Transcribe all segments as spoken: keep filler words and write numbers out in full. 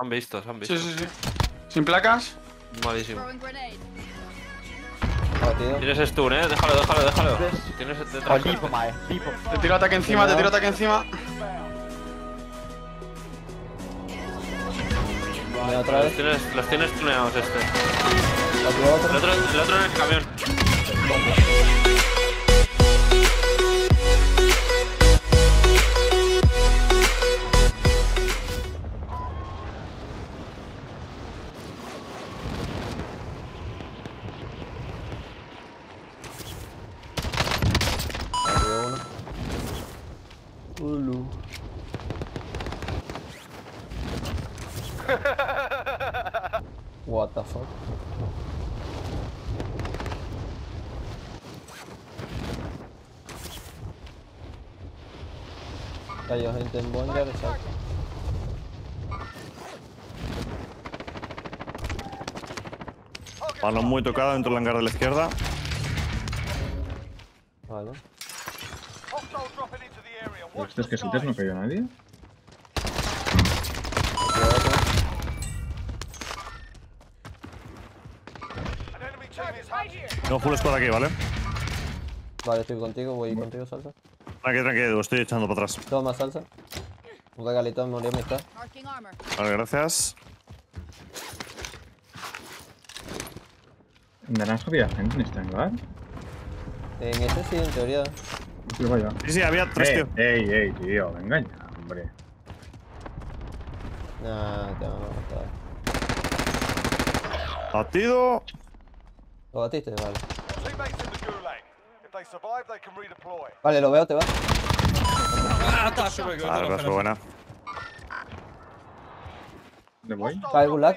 Han visto, se han visto. Sí, sí, sí. ¿Sin placas? Malísimo. Ah, tío. Tienes stun, eh. Déjalo, déjalo, déjalo. Tienes detrás. Lige på mig. Lige på. Te tiro ataque encima, te tiro ataque encima. Viene otra Los vez. tienes, los tienes tuneados este. Otro, El otro. otro, el otro en el camión. Arriba uno. Ulu. What the fuck. Cayó gente en bonga, exacto. Balón muy tocado dentro del hangar de la izquierda. Vale. ¿Estos que antes no cayó nadie? Aquí otro. No, full squad aquí, ¿vale? Vale, estoy contigo, voy contigo, salsa. Tranqui, tranqui, lo estoy echando para atrás. Toma, salsa. Un regalito me murió a mitad. Vale, gracias. ¿En naranja había gente en este hangar? En este sí, en teoría. Sí, vaya. Sí, sí, había tres, Ey, tío. ey, ey, tío, venga ya, hombre. Nah, te van a matar. Batido. ¿Lo batiste? Vale. Vale, lo veo, te va. Ah, tack så mycket. Vale, gracias, buena. ¿Dónde voy? Cae gulag.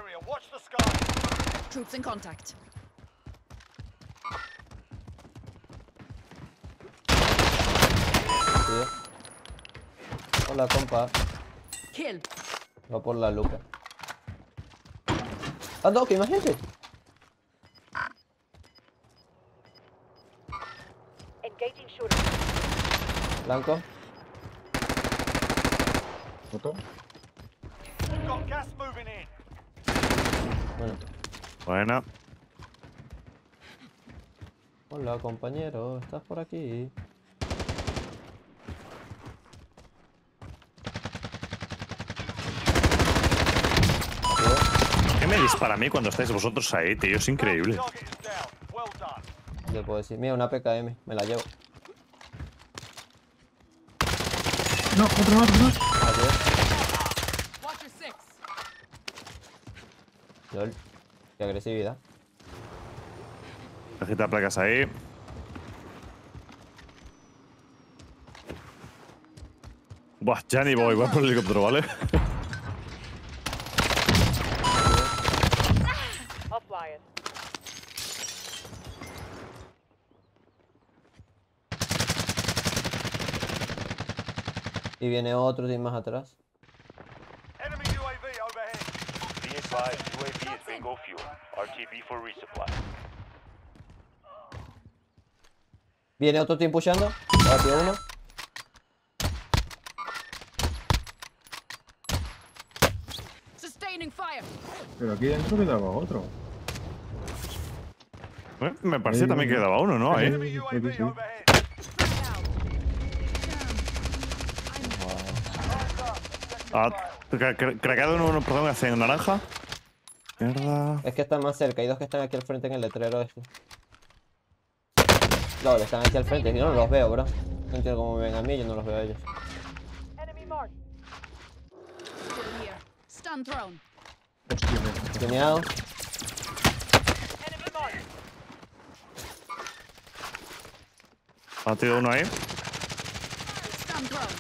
Troops in contact. Tío. Hola, compa. Kill. Va por la luca. ¡Ah, no! ¡Que hay más gente! Engaging shooter. Blanco. ¿Foto? Bueno. Buena. Hola, compañero. ¿Estás por aquí? ¿Qué me dispara a mí cuando estáis vosotros ahí, tío? Es increíble. Le puedo decir. Mira, una P K M. Me la llevo. No, otro más, otro más. Adiós. Watch your six. Lol. Qué agresividad. Cajita de placas ahí. Buah, ya ni voy, voy por el helicóptero, ¿vale? I'll fly it. Y viene otro sin más atrás. Be advised, U A V is bingo fuel. R T B for resupply. Viene otro team pushando. Batió uno. Sustaining fire. Pero aquí dentro quedaba otro. Eh, Me parecía también que quedaba uno, ¿no? Ahí. Sí, sí, sí. Ah, cra- cra- craqueado uno, uno, perdón, hacia naranja. Mierda. Es que están más cerca. Hay dos que están aquí al frente en el letrero este. No, están aquí al frente. Yo no los veo, bro. No entiendo cómo me ven a mí, yo no los veo a ellos. Enemy mark. Still here. Stun thrown. Hostia, me- Tuneado. Enemy mark. Batido uno ahí. Stun thrown.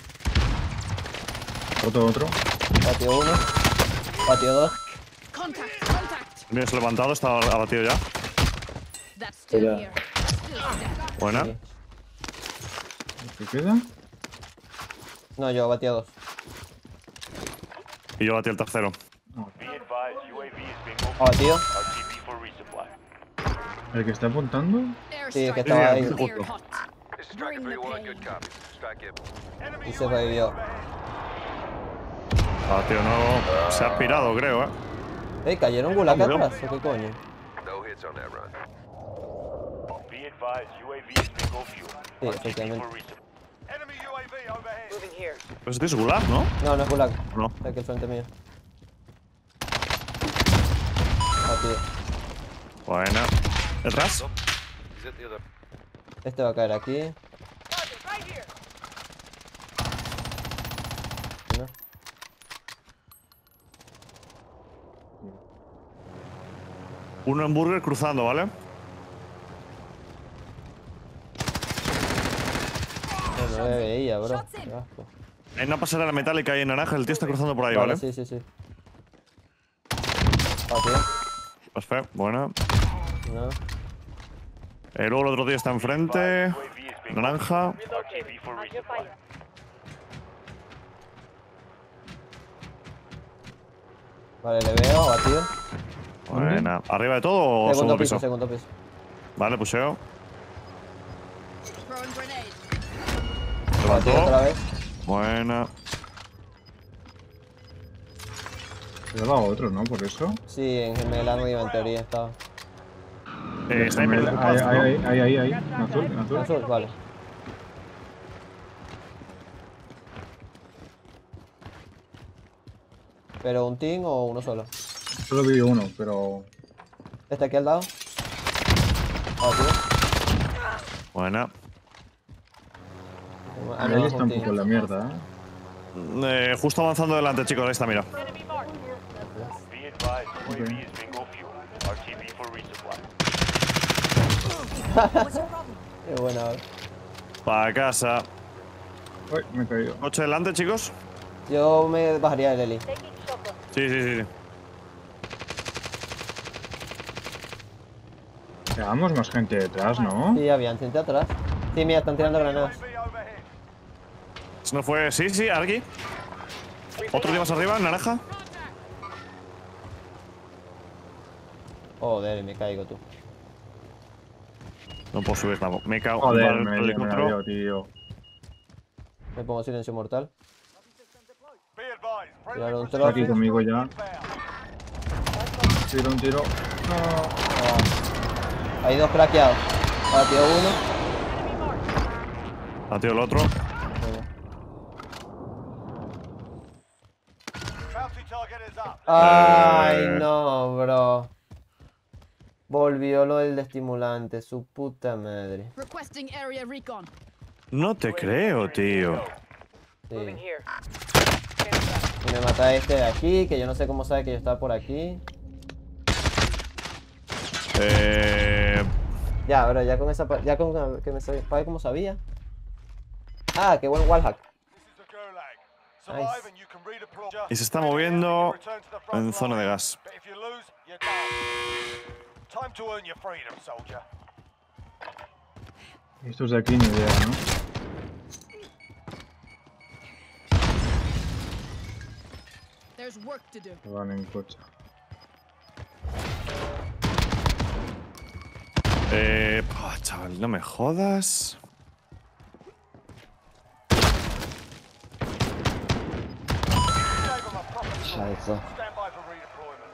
Otro, otro. Batió uno. Batió dos. Contact. Contact. Mira, se ha levantado, está abatido ya. That's still Yeah. here. Still dead. Buena. Sí. ¿Qué queda? No, yo batí a dos. Y yo batí el tercero. Be advised, U A V is bingo fuel. Abatido. R T B for resupply. ¿El que está apuntando? Sí, es que Airstrike. estaba ahí. Clear hot. Bring the pain. Y se revivió. Ah, tío, no. Se ha pirado, creo, eh. Eh, ¿cayeron gulag Vamos, atrás o qué coño? Be advised, U A V is bingo fuel. Sí, R T B efectivamente. for resupply. Enemy U A V overhead. Moving here. Pues este es gulag, ¿no? No, no es gulag. No. Está aquí al frente mío. Ah, tío. Buena. ¿Detrás? Este va a caer aquí. Target right here. No. Un hamburger cruzando, ¿vale? No, no me veía, bro. Qué asco. Hay una pasarela metálica ahí en naranja. El tío está cruzando por ahí, Vale, ¿vale? sí, sí, sí. Ah, tío. Perfecto, buena. No. Eh, luego el otro tío está enfrente. U A V is bingo Naranja. fuel. R T B for On your resupply. fire. Vale, le veo, abatido. Buena. ¿Arriba de todo o Segundo segundo piso, piso? segundo piso. Vale, puseo. Throwing grenade. Abatido otra Levantó. vez. Buena. Le he dado otro, ¿no? Por eso. Sí, en gemela arriba en teoría estaba. Eh, está en Ahí, el ahí, ahí, ahí, ahí, ahí. En azul, en azul. Azul, vale. ¿Pero un team o uno solo? Solo vi uno, pero. ¿Este aquí al lado? Abatido. Buena. Ah, Ahí no, es está un un team. poco en la mierda, ¿eh? Eh, justo avanzando delante, chicos. Ahí está, mira. Enemy marked. Be advised, U A V is bingo fuel. R T B for resupply. Qué buena. Para casa. Uy, me he caído. Coche delante, chicos. Yo me bajaría el Eli. Taking shotgun. Sí, sí, sí. sí. Llevamos más gente detrás, ¿no? Sí, había gente atrás. Sí, mira, están tirando granadas. Eso no fue. Sí, sí, aquí. Otro tío más arriba, en naranja. Joder, me caigo tú. No puedo subir tampoco. Me cago. Joder, Vale, el me, me helicóptero. veo, tío. Me pongo silencio mortal. Be advised, Tiraron un Está trozo. aquí conmigo ya. Tiro un tiro. No. Ah. Hay dos craqueados. Abatido uno. Ah, tío, el otro. Venga. bounty target is up. Ay, Eh. no, bro. Volvió lo del estimulante, su puta madre. Requesting area recon. No te creo, tío. Moving Sí. here. Stand back. Y me mata este de aquí, que yo no sé cómo sabe que yo estaba por aquí. Eh. Ya, bro, ya con esa pa- ya con que me sabía, ¿sabe cómo sabía? Ah, qué buen wallhack. This is the Gulag. Nice. Survive and you can redeploy. Y se está moviendo Return to the front en zona de line. gas. But if you lose, you're done. Time to earn your freedom, soldier. Estos de aquí ni idea, ¿no? There's work to do. Van en coche. Eh. Pah, chaval, no me jodas. Gave them a proper Scheiße. stand by for redeployment.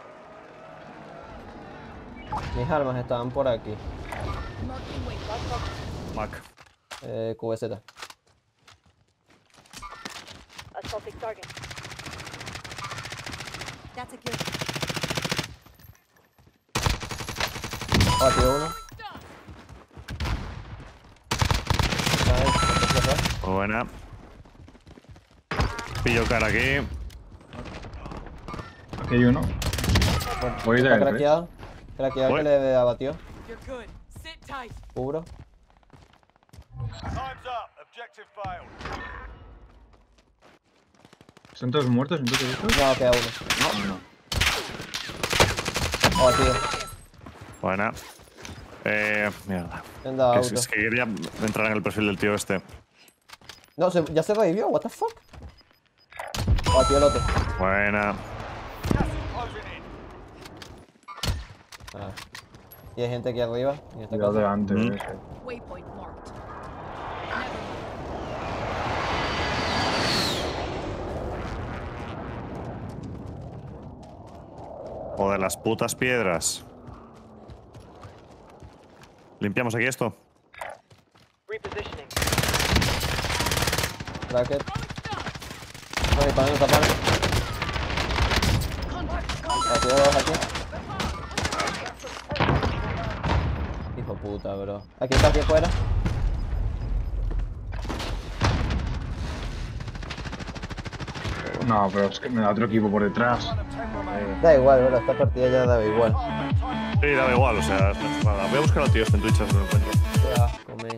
Mis armas estaban por aquí. Marking weight. Mac. Eh, Q B Z. Assaulting target. That's a kill. Abatido uno. Nice, otro flashback. Buena. Pillo cara aquí. Aquí hay uno. Voy de Está él, ¿eh? craqueado. Craqueado Voy. que le abatió. You're good. Sit tight. Cubro. Time's up. Objective failed. ¿Son todos muertos entonces estos? No, queda uno. No, no. Abatido. Buena. Eh. Mierda. Me han dado Que auto. es, es que quería entrar en el perfil del tío este. No, se- ya se revivió. What the fuck. Abatió el otro. Buena. Gas is closing in. Ah. Y hay gente aquí arriba. En esta Cuidado casa. delante Mm. de ese. Waypoint marked. Never mind. O de las putas piedras. Limpiamos aquí esto. Repositioning. Bracket. No, disparando esta parte. Aquí, dos, aquí. Hijo puta, bro. Aquí está, aquí afuera. No, pero es que me da otro equipo por detrás. Da igual, bro. Esta partida ya daba igual. Sí, da igual, o sea, no es nada. Voy a buscar al tío este en Twitch, a ver si lo encuentro. Qué asco, men.